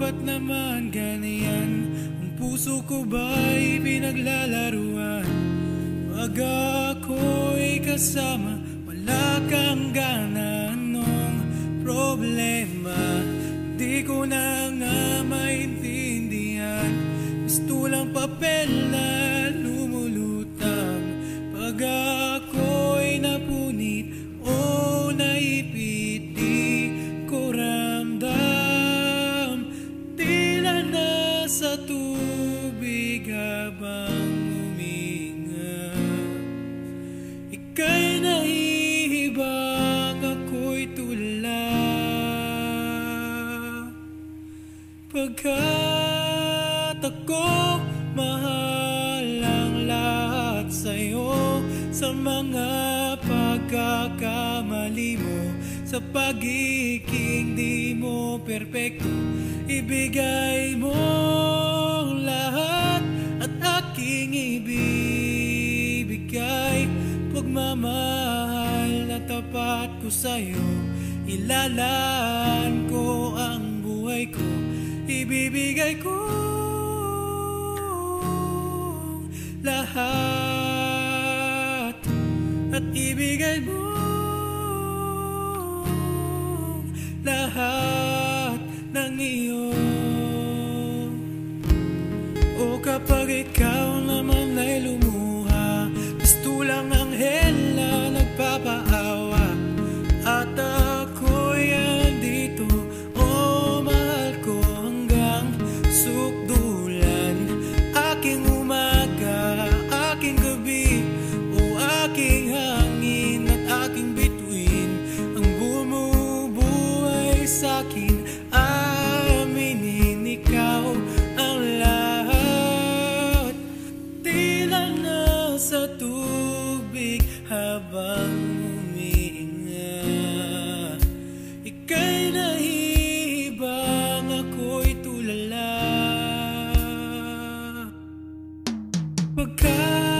ba't naman ganyan? Ang puso ko ba'y pinaglalaruan? Pag ako'y kasama, wala kang gana nung problema. Di ko na nga maintindihan, mistulang papel na lumulutang. Pag ako'y napunit o naipit, di ko ramdam. Tila nasa tubig habang huminga. Ika'y nahihibang, ako'y tulala. Pagkat ako mahal ang lahat sa'yo, sa mga pagkakamali mo, sa pagiging di mo perpekto, ibigay mo lahat at aking ibibigay. Pagmamahal na tapat ko sa'yo, ilalaan ko ang buhay ko, ibibigay ko lahat at ibigay mo lahat ng iyo. O kapag ikaw naman ay lumuha, mistulang anghel na nagpapaawa, at ako'y andito, o mahal ko hanggang sukdulan. Aking umaga, aking gabi, o aking hangin at aking bituin, ang bumubuhay sa'kin, aminin ikaw ang lahat. Tila nasa tubig habang humihinga, ika'y nahihibang, ako'y tulala. Pagkat